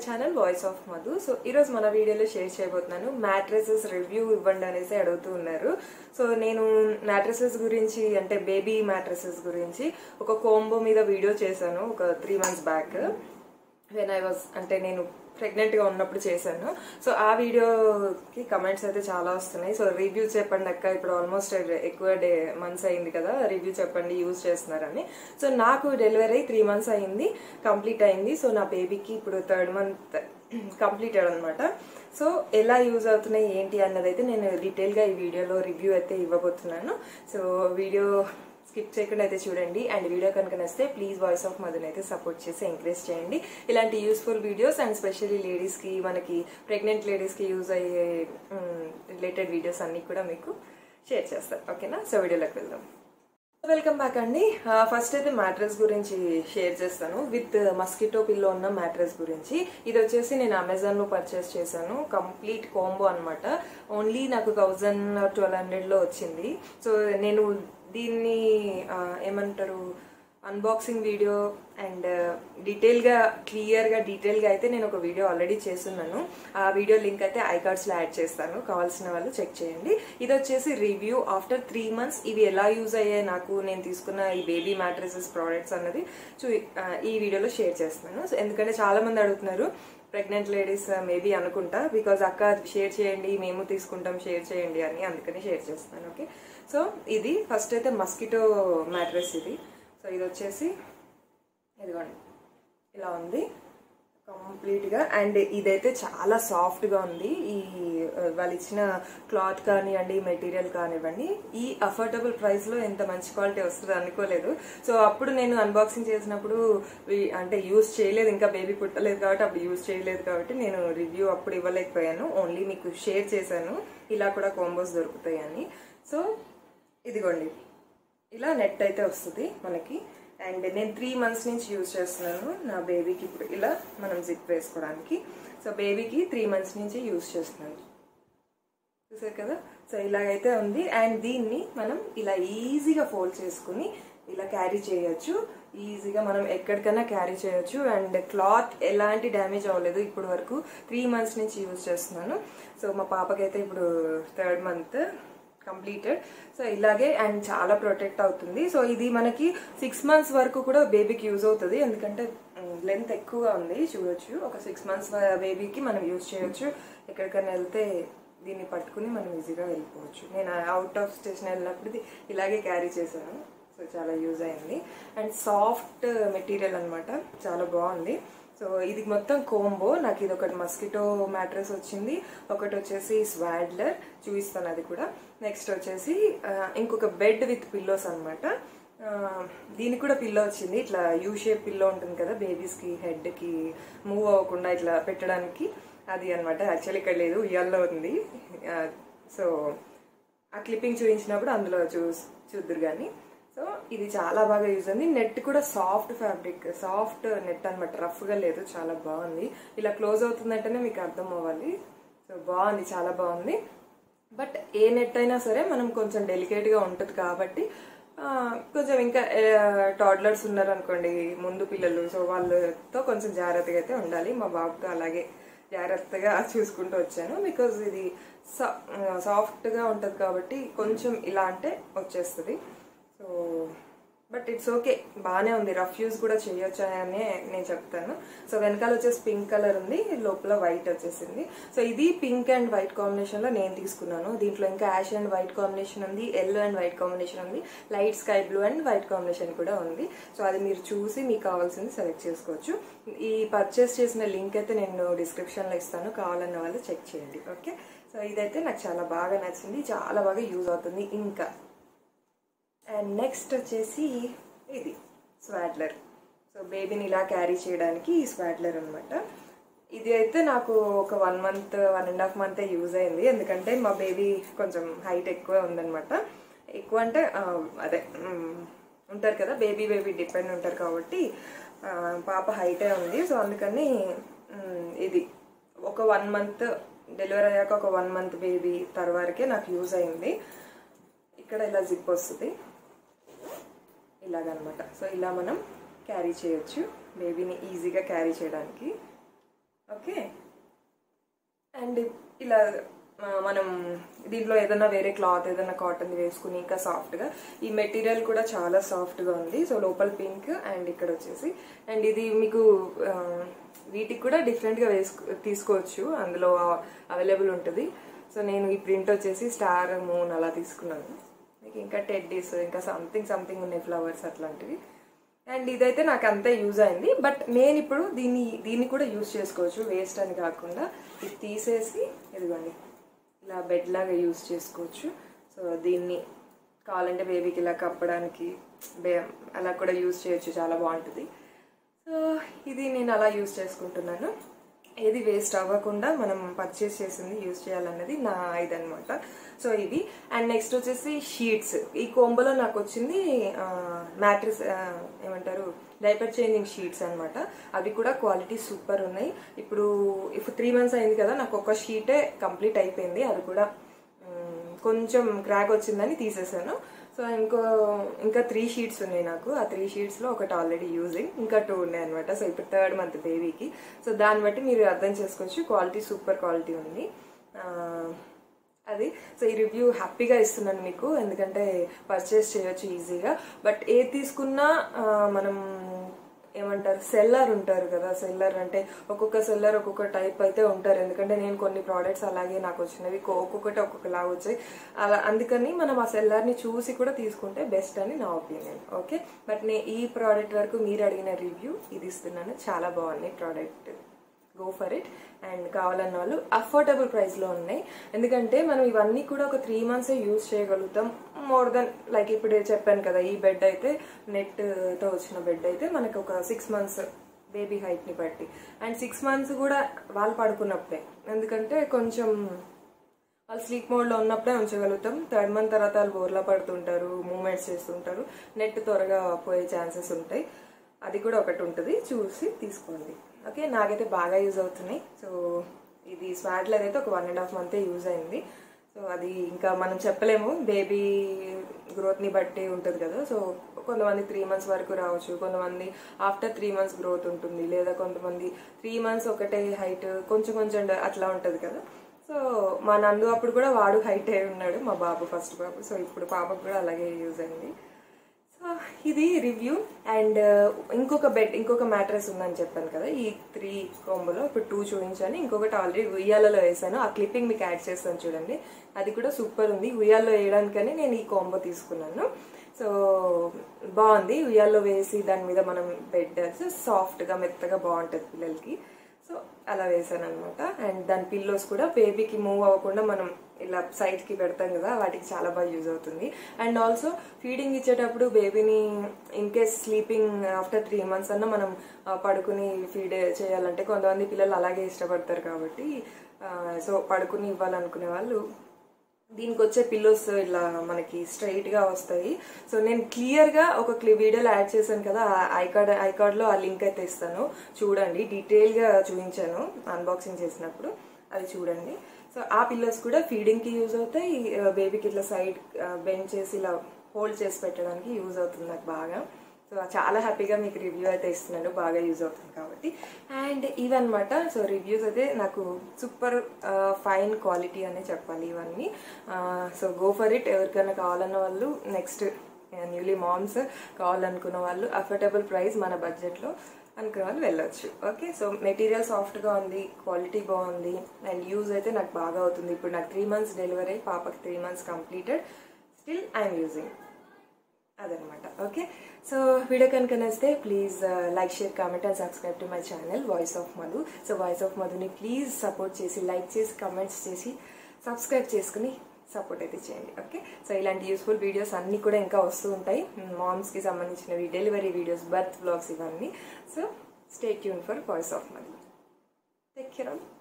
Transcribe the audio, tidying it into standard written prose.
Channel voice of Madhu. So ఈరోజు మన వీడియోలో షేర్ చేయబోతున్నాను మ్యాట్రెసెస్ రివ్యూ ఇవ్వండి అనేసి అడుగుతూ ఉన్నారు. సో నేను మ్యాట్రెసెస్ గురించి అంటే బేబీ మ్యాట్రెసెస్ గురించి ఒక కోంబో మీద వీడియో చేశాను ఒక 3 months back. When I was అంటే నేను ప్రెగ్నెంట్ గా ఉన్నప్పుడు చేశాను. సో ఆ వీడియోకి కమెంట్స్ అయితే చాలా వస్తున్నాయి. సో రివ్యూ చెప్పండి అక్క, ఇప్పుడు ఆల్మోస్ట్ ఎక్కువ మంత్స్ అయింది కదా, రివ్యూ చెప్పండి యూజ్ చేస్తున్నారని. సో నాకు డెలివరీ 3 months అయింది, కంప్లీట్ అయింది. సో నా బేబీకి ఇప్పుడు 3rd month కంప్లీటెడ్ అనమాట. సో ఎలా యూజ్ అవుతున్నాయి ఏంటి అన్నది అయితే నేను డీటెయిల్ గా ఈ వీడియోలో రివ్యూ అయితే ఇవ్వబోతున్నాను. సో వీడియో స్కిప్ చేయకుండా అయితే చూడండి. అండ్ వీడియో కనుక నచ్చితే ప్లీజ్ వాయిస్ ఆఫ్ మధుని అయితే సపోర్ట్ చేసి ఎంకరేజ్ చేయండి. ఇలాంటి useful videos and specially ladies కి, మనకి ప్రెగ్నెంట్ లేడీస్ కి యూజ్ అయ్యే రిలేటెడ్ వీడియోస్ అన్ని కూడా మీకు షేర్ చేస్తాను. ఓకేనా? సో వీడియోలోకి వెళ్దాం. వెల్కమ్ బ్యాక్ అండి. ఫస్ట్ అయితే మ్యాట్రెస్ గురించి షేర్ చేస్తాను. విత్ మస్కిటో పిల్లో ఉన్న మ్యాట్రెస్ గురించి. ఇది వచ్చేసి నేను అమెజాన్ లో పర్చేస్ చేశాను. కంప్లీట్ కాంబో అనమాట. ఓన్లీ నాకు 1000-1200 లో వచ్చింది. సో నేను దీన్ని ఏమంటారు అన్బాక్సింగ్ వీడియో అండ్ డీటెయిల్ గా అయితే నేను ఒక వీడియో ఆల్రెడీ చేస్తున్నాను. ఆ వీడియో లింక్ అయితే ఐకార్డ్స్ లో యాడ్ చేస్తాను, కావాల్సిన వాళ్ళు చెక్ చేయండి. ఇది వచ్చేసి రివ్యూ ఆఫ్టర్ 3 months ఇవి ఎలా యూజ్ అయ్యాయి నాకు, నేను తీసుకున్న ఈ బేబీ మ్యాట్రెసెస్ ప్రోడక్ట్స్ అన్నది ఈ వీడియోలో షేర్ చేస్తున్నాను. సో ఎందుకంటే చాలా మంది అడుగుతున్నారు, ప్రెగ్నెంట్ లేడీస్ మేబీ అనుకుంటా, బికాజ్ అక్క షేర్ చేయండి, మేము తీసుకుంటాం షేర్ చేయండి అని, అందుకని షేర్ చేస్తున్నాను. ఓకే, సో ఇది ఫస్ట్ అయితే మస్కిటో మ్యాట్రెస్ ఇది. సో ఇది వచ్చేసి ఇదిగోండి ఇలా ఉంది కంప్లీట్ గా. అండ్ ఇదైతే చాలా సాఫ్ట్ గా ఉంది. ఈ వాళ్ళు ఇచ్చిన క్లాత్ కానివ్వండి, మెటీరియల్ కానివ్వండి, ఈ అఫోర్డబుల్ ప్రైస్ లో ఎంత మంచి క్వాలిటీ వస్తుంది అనుకోలేదు. సో అప్పుడు నేను అన్బాక్సింగ్ చేసినప్పుడు అంటే యూజ్ చేయలేదు, ఇంకా బేబీ పుట్టలేదు కాబట్టి అప్పుడు యూజ్ చేయలేదు కాబట్టి నేను రివ్యూ అప్పుడు ఇవ్వలేకపోయాను. ఓన్లీ మీకు షేర్ చేశాను ఇలా కూడా కాంబోస్ దొరుకుతాయి అని. సో ఇదిగోండి ఇలా నెట్ అయితే వస్తుంది మనకి. అండ్ నేను 3 months నుంచి యూజ్ చేస్తున్నాను నా బేబీకి. ఇప్పుడు ఇలా మనం జిప్ వేసుకోవడానికి. సో బేబీకి 3 months నుంచి యూజ్ చేస్తున్నాను, చూసారు కదా. సో ఇలాగైతే ఉంది. అండ్ దీన్ని మనం ఇలా ఈజీగా ఫోల్డ్ చేసుకుని ఇలా క్యారీ చేయొచ్చు. ఈజీగా మనం ఎక్కడికైనా క్యారీ చేయొచ్చు. అండ్ క్లాత్ ఎలాంటి డ్యామేజ్ అవ్వలేదు ఇప్పటి వరకు. 3 months నుంచి యూజ్ చేస్తున్నాను. సో మా పాపకైతే ఇప్పుడు 3rd month కంప్లీటెడ్. సో ఇలాగే అండ్ చాలా ప్రొటెక్ట్ అవుతుంది. సో ఇది మనకి 6 months వరకు కూడా బేబీకి యూజ్ అవుతుంది, ఎందుకంటే లెంత్ ఎక్కువగా ఉంది. చూడొచ్చు, ఒక 6 months బేబీకి మనం యూజ్ చేయొచ్చు. ఎక్కడికైనా వెళ్తే దీన్ని పట్టుకుని మనం ఈజీగా వెళ్ళిపోవచ్చు. నేను అవుట్ ఆఫ్ స్టేషన్ వెళ్ళినప్పుడు ఇలాగే క్యారీ చేశాను. సో చాలా యూజ్ అయింది. అండ్ సాఫ్ట్ మెటీరియల్ అనమాట, చాలా బాగుంది. సో ఇది మొత్తం కోంబో. నాకు ఇది ఒకటి మస్కిటో మ్యాట్రెస్ వచ్చింది, ఒకటి వచ్చేసి స్వాడ్లర్, చూపిస్తాను అది కూడా. నెక్స్ట్ వచ్చేసి ఇంకొక బెడ్ విత్ పిల్లోస్ అనమాట. దీనికి కూడా పిల్లో వచ్చింది, ఇట్లా యూ షేప్ పిల్లో ఉంటుంది కదా బేబీస్ కి, హెడ్ కి మూవ్ అవ్వకుండా ఇట్లా పెట్టడానికి, అది అనమాట. యాక్చువల్లీ ఇక్కడ లేదు, ఉయ్యాల్లో ఉంది. సో ఆ క్లిప్పింగ్ చూపించినప్పుడు అందులో చూద్దరు కానీ. సో ఇది చాలా బాగా యూజ్ అయింది. నెట్ కూడా సాఫ్ట్ ఫ్యాబ్రిక్, సాఫ్ట్ నెట్ అనమాట, రఫ్ గా లేదు, చాలా బాగుంది. ఇలా క్లోజ్ అవుతుందంటేనే మీకు అర్థం అవ్వాలి. సో బాగుంది, చాలా బాగుంది. బట్ ఏ నెట్ అయినా సరే మనం కొంచెం డెలికేట్ గా ఉంటుంది కాబట్టి కొంచెం ఇంకా టాడ్లర్స్ ఉన్నారు అనుకోండి, ముందు పిల్లలు, సో వాళ్ళతో కొంచెం జాగ్రత్తగా అయితే ఉండాలి. మా బాబుతో అలాగే జాగ్రత్తగా చూసుకుంటూ వచ్చాను. బికాజ్ ఇది సాఫ్ట్ గా ఉంటుంది కాబట్టి కొంచెం ఇలా అంటే వచ్చేస్తుంది. సో బట్ ఇట్స్ ఓకే, బాగానే ఉంది. రఫ్ యూజ్ కూడా చేయొచ్చు అని నేను చెప్తాను. సో వెనకాల వచ్చేసి పింక్ కలర్ ఉంది, లోపల వైట్ వచ్చేసింది. సో ఇది పింక్ అండ్ వైట్ కాంబినేషన్ లో నేను తీసుకున్నాను. దీంట్లో ఇంకా యాష్ అండ్ వైట్ కాంబినేషన్ ఉంది, ఎల్లో అండ్ వైట్ కాంబినేషన్ ఉంది, light sky blue and white combination కూడా ఉంది. సో అది మీరు చూసి మీకు కావాల్సింది సెలెక్ట్ చేసుకోవచ్చు. ఈ పర్చేస్ చేసిన లింక్ అయితే నేను డిస్క్రిప్షన్ లో ఇస్తాను, కావాలన్న వాళ్ళు చెక్ చేయండి. ఓకే, సో ఇదైతే నాకు చాలా బాగా నచ్చింది, చాలా బాగా యూజ్ అవుతుంది. ఇంకా అండ్ నెక్స్ట్ వచ్చేసి ఇది స్వాడ్లర్. సో బేబీని ఇలా క్యారీ చేయడానికి ఈ స్వాడ్లర్ అనమాట. ఇది అయితే నాకు ఒక 1 month 1.5 month యూజ్ అయింది, ఎందుకంటే మా బేబీ కొంచెం హైట్ ఎక్కువ ఉందనమాట. ఎక్కువ అంటే అదే ఉంటారు కదా, బేబీ డిపెండ్ ఉంటారు కాబట్టి పాప హైటే ఉంది. సో అందుకని ఇది ఒక 1 month డెలివరీ అయ్యాక ఒక 1 month బేబీ తర్వాతకే నాకు యూజ్ అయింది. ఇక్కడ ఇలా జిప్ వస్తుంది ఇలాగనమాట. సో ఇలా మనం క్యారీ చేయొచ్చు, బేబీని ఈజీగా క్యారీ చేయడానికి. ఓకే. అండ్ ఇలా మనం దీంట్లో ఏదైనా వేరే క్లాత్ ఏదైనా కాటన్ వేసుకుని ఇంకా సాఫ్ట్గా, ఈ మెటీరియల్ కూడా చాలా సాఫ్ట్గా ఉంది. సో లోపల పింక్ అండ్ ఇక్కడ వచ్చేసి, అండ్ ఇది మీకు వీటికి కూడా డిఫరెంట్గా తీసుకోవచ్చు, అందులో అవైలబుల్ ఉంటుంది. సో నేను ఈ ప్రింట్ వచ్చేసి స్టార్ మూన్ అలా తీసుకున్నాను. మీకు ఇంకా టెడ్డీస్ ఇంకా సంథింగ్ ఉన్నాయి, ఫ్లవర్స్ అట్లాంటివి. అండ్ ఇదైతే నాకు అంతే యూజ్ అయింది. బట్ నేను ఇప్పుడు దీన్ని కూడా యూజ్ చేసుకోవచ్చు, వేస్ట్ అని కాకుండా. ఇది తీసేసి ఇదిగోండి ఇలా బెడ్ లాగా యూజ్ చేసుకోవచ్చు. సో దీన్ని కావాలంటే బేబీకి ఇలా కప్పడానికి అలా కూడా యూజ్ చేయొచ్చు, చాలా బాగుంటుంది. సో ఇది నేను అలా యూజ్ చేసుకుంటున్నాను. ఏది వేస్ట్ అవ్వకుండా మనం పర్చేస్ చేసింది యూజ్ చేయాలన్నది నా ఇదనమాట. సో ఇవి. అండ్ నెక్స్ట్ వచ్చేసి షీట్స్. ఈ కోంబోలో నాకు వచ్చింది మ్యాట్రెస్ ఏమంటారు, డైపర్ చేంజింగ్ షీట్స్ అనమాట. అవి కూడా క్వాలిటీ సూపర్ ఉన్నాయి. ఇప్పుడు 3 months అయింది కదా, నాకు ఒక షీటే కంప్లీట్ అయిపోయింది. అది కూడా కొంచెం క్రాక్ వచ్చిందని తీసేసాను. సో ఇంకా 3 sheets ఉన్నాయి నాకు. ఆ 3 sheetsలో ఒకటి ఆల్రెడీ యూజింగ్, ఇంకా 2 ఉన్నాయి అనమాట. సో ఇప్పుడు 3rd month బేబీకి. సో దాన్ని బట్టి మీరు అర్థం చేసుకోవచ్చు, క్వాలిటీ సూపర్ క్వాలిటీ ఉంది అది. సో ఈ రివ్యూ హ్యాపీగా ఇస్తున్నాను మీకు, ఎందుకంటే పర్చేస్ చేయొచ్చు ఈజీగా. బట్ ఏది తీసుకున్నా మనం ఏమంటారు, సెల్లర్ ఉంటారు కదా, సెల్లర్ అంటే ఒక్కొక్క సెల్లర్ ఒక్కొక్క టైప్ అయితే ఉంటారు. ఎందుకంటే నేను కొన్ని ప్రోడక్ట్స్ అలాగే నాకు వచ్చినవి ఒక్కొక్కటి ఒక్కొక్కలా వచ్చాయి అలా, అందుకని మనం ఆ సెల్లర్ని చూసి కూడా తీసుకుంటే బెస్ట్ అని నా ఒపీనియన్. ఓకే. బట్ నేను ఈ ప్రోడక్ట్ వరకు మీరు అడిగిన రివ్యూ ఇది ఇస్తున్నాను. చాలా బాగున్నాయి product, go for it. And కావాలన్న వాళ్ళు అఫోర్డబుల్ ప్రైస్లో ఉన్నాయి. ఎందుకంటే మనం ఇవన్నీ కూడా ఒక 3 months యూజ్ చేయగలుగుతాం. మోర్ దెన్ లైక్ ఇప్పుడు చెప్పాను కదా, ఈ బెడ్ అయితే నెట్తో వచ్చిన బెడ్ అయితే మనకు ఒక 6 months బేబీ హైట్ని బట్టి, అండ్ 6 months కూడా వాళ్ళు పడుకున్నప్పుడే. ఎందుకంటే కొంచెం వాళ్ళు స్లీప్ మోడ్లో ఉన్నప్పుడే ఉంచగలుగుతాం. 3rd month తర్వాత వాళ్ళు బోర్లా పడుతుంటారు, మూమెంట్స్ చేస్తుంటారు, నెట్ త్వరగా పోయే ఛాన్సెస్ ఉంటాయి. అది కూడా ఒకటి ఉంటుంది, చూసి తీసుకోండి. ఓకే. నాకైతే బాగా యూజ్ అవుతున్నాయి. సో ఇది స్వాడ్లర్ అయితే ఒక 1.5 month యూజ్ అయింది. సో అది ఇంకా మనం చెప్పలేము, బేబీ గ్రోత్ని బట్టి ఉంటుంది కదా. సో కొంతమంది 3 months వరకు రావచ్చు, కొంతమంది ఆఫ్టర్ 3 months గ్రోత్ ఉంటుంది, లేదా కొంతమంది 3 months ఒకటే హైట్ కొంచెం అట్లా ఉంటుంది కదా. సో మా నందు అప్పుడు కూడా వాడు హైట్ అయి ఉన్నాడు, మా బాబు ఫస్ట్ బాబు. సో ఇప్పుడు పాపకు కూడా అలాగే యూజ్ అయింది. ఇది రివ్యూ. అండ్ ఇంకొక మ్యాట్రెస్ ఉందని చెప్పాను కదా, ఈ 3 కోంబోలో ఇప్పుడు 2 చూపించాను. ఇంకొకటి ఆల్రెడీ ఉయ్యాలలో వేసాను, ఆ క్లిప్పింగ్ మీకు యాడ్ చేస్తాను చూడండి. అది కూడా సూపర్ ఉంది. ఉయ్యాల్లో వేయడానికని నేను ఈ కోంబో తీసుకున్నాను. సో బాగుంది, ఉయ్యాల్లో వేసి దాని మీద మనం బెడ్ సాఫ్ట్గా మెత్తగా బాగుంటుంది పిల్లలకి. సో అలా వేసాను అనమాట. అండ్ దాని పిల్లోస్ కూడా బేబీకి మూవ్ అవ్వకుండా మనం ఇలా సైడ్కి పెడతాం కదా, వాటికి చాలా బాగా యూజ్ అవుతుంది. అండ్ ఆల్సో ఫీడింగ్ ఇచ్చేటప్పుడు బేబీని in case sleeping after 3 months అన్న మనం పడుకుని ఫీడ్ చేయాలంటే కొంతమంది పిల్లలు అలాగే ఇష్టపడతారు కాబట్టి, సో పడుకుని ఇవ్వాలనుకునే వాళ్ళు దీనికి వచ్చే పిల్లోస్ ఇలా మనకి స్ట్రైట్ గా వస్తాయి. సో నేను క్లియర్ గా ఒక వీడియోలో యాడ్ చేశాను కదా, ఐకార్డ్ లో ఆ లింక్ అయితే ఇస్తాను, చూడండి. డీటెయిల్ గా చూపించాను అన్బాక్సింగ్ చేసినప్పుడు, అది చూడండి. సో ఆ పిల్లోస్ కూడా ఫీడింగ్ కి యూజ్ అవుతాయి, బేబీకి ఇట్లా సైడ్ బెండ్ చేసి ఇలా హోల్డ్ చేసి పెట్టడానికి యూజ్ అవుతుంది నాకు బాగా. సో చాలా హ్యాపీగా మీకు రివ్యూ అయితే ఇస్తున్నాను, బాగా యూజ్ అవుతుంది కాబట్టి. అండ్ ఇవన్నమాట. సో రివ్యూస్ అయితే నాకు సూపర్ ఫైన్ క్వాలిటీ అనే చెప్పాలి ఇవన్నీ. So go for it. ఎవరికైనా కావాలన్న వాళ్ళు, నెక్స్ట్ న్యూలీ మామ్స్ కావాలనుకున్న వాళ్ళు, అఫోర్డబుల్ ప్రైస్ మన బడ్జెట్లో అనుకున్న వాళ్ళు వెళ్ళొచ్చు. ఓకే. సో మెటీరియల్ సాఫ్ట్గా ఉంది, క్వాలిటీ బాగుంది, అండ్ యూజ్ అయితే నాకు బాగా అవుతుంది. ఇప్పుడు నాకు 3 months డెలివరీ, పాపకి 3 months completed, still I'm using అదనమాట. ఓకే. సో వీడియో కనుక నచ్చితే please like, share, comment and subscribe to my channel voice of Madhu. So voice of మధుని ప్లీజ్ సపోర్ట్ చేసి, లైక్ చేసి, కమెంట్స్ చేసి, సబ్స్క్రైబ్ చేసుకుని సపోర్ట్ అయితే చేయండి. ఓకే. సో ఇలాంటి యూస్ఫుల్ వీడియోస్ అన్నీ కూడా ఇంకా వస్తూ ఉంటాయి, మామ్స్కి సంబంధించినవి, డెలివరీ వీడియోస్, బర్త్ వ్లాగ్స్ ఇవన్నీ. So stay tune for voice of Madhu. Take care all.